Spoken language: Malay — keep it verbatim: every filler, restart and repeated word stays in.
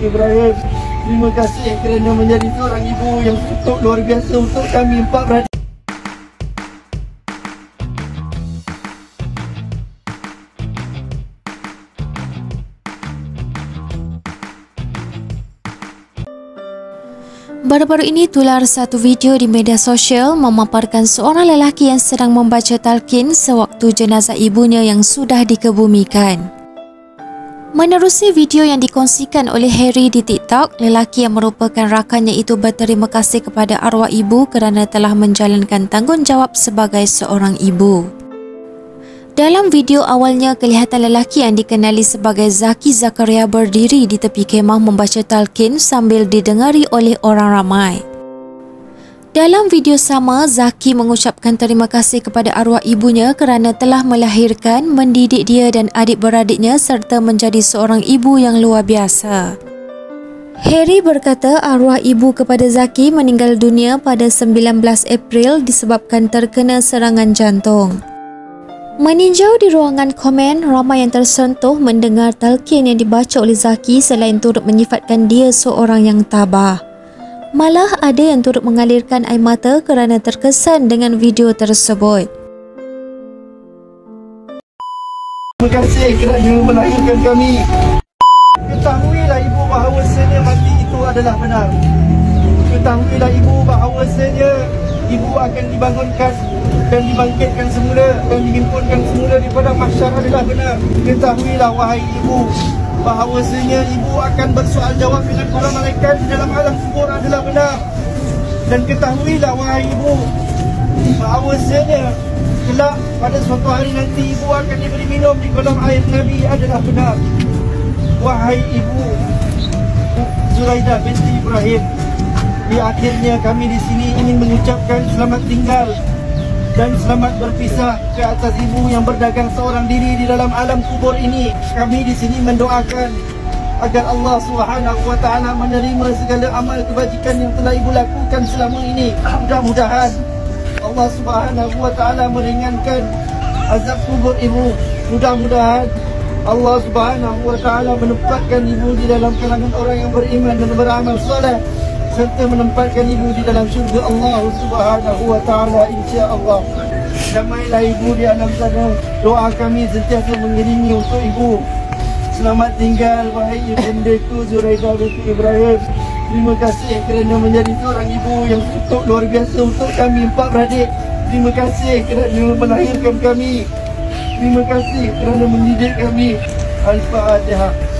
Ibrahim. Terima kasih kerana menjadi seorang ibu yang cukup luar biasa untuk kami empat beradik. Baru-baru ini tular satu video di media sosial memaparkan seorang lelaki yang sedang membaca talqin sewaktu jenazah ibunya yang sudah dikebumikan. Menerusi video yang dikongsikan oleh Harry di TikTok, lelaki yang merupakan rakannya itu berterima kasih kepada arwah ibu kerana telah menjalankan tanggungjawab sebagai seorang ibu. Dalam video awalnya, kelihatan lelaki yang dikenali sebagai Zaki Zakaria berdiri di tepi kemah membaca talqin sambil didengari oleh orang ramai. Dalam video sama, Zaki mengucapkan terima kasih kepada arwah ibunya kerana telah melahirkan, mendidik dia dan adik-beradiknya serta menjadi seorang ibu yang luar biasa. Harry berkata arwah ibu kepada Zaki meninggal dunia pada sembilan belas April disebabkan terkena serangan jantung. Meninjau di ruangan komen, ramai yang tersentuh mendengar talqin yang dibaca oleh Zaki selain turut menyifatkan dia seorang yang tabah. Malah ada yang turut mengalirkan air mata kerana terkesan dengan video tersebut. Terima kasih kerana melahirkan kami. Ketahuilah ibu bahawasanya mati itu adalah benar. Ketahuilah ibu bahawasanya ibu akan dibangunkan dan dibangkitkan semula dan dihimpunkan semula di padang mahsyar adalah benar. Ketahuilah wahai ibu bahawasanya ibu akan bersoal jawab dengan para malaikat di dalam alam kubur adalah benar. Dan ketahuilah wahai ibu bahawasanya kelak pada suatu hari nanti ibu akan diberi minum di kolam air Nabi adalah benar. Wahai ibu Zuraidah binti Ibrahim, di akhirnya kami di sini ingin mengucapkan selamat tinggal dan selamat berpisah ke atas ibu yang berdagang seorang diri di dalam alam kubur ini. Kami di sini mendoakan agar Allah Subhanahu wa taala menerima segala amal kebajikan yang telah ibu lakukan selama ini. Mudah-mudahan Allah Subhanahu wa taala meringankan azab kubur ibu. Mudah-mudahan Allah Subhanahu wa taala menempatkan ibu di dalam kalangan orang yang beriman dan beramal soleh serta menempatkan ibu di dalam syurga Allah Subhanahu wa taala insya-Allah. Damailah ibu di alam sana. Doa kami sentiasa mengiringi untuk ibu. Selamat tinggal wahai ibundaku Zuraidah binti Ibrahim. Terima kasih kerana menjadi seorang ibu yang cukup luar biasa untuk kami empat beradik. Terima kasih kerana melahirkan kami. Terima kasih kerana mendidik kami. Al-Fatihah.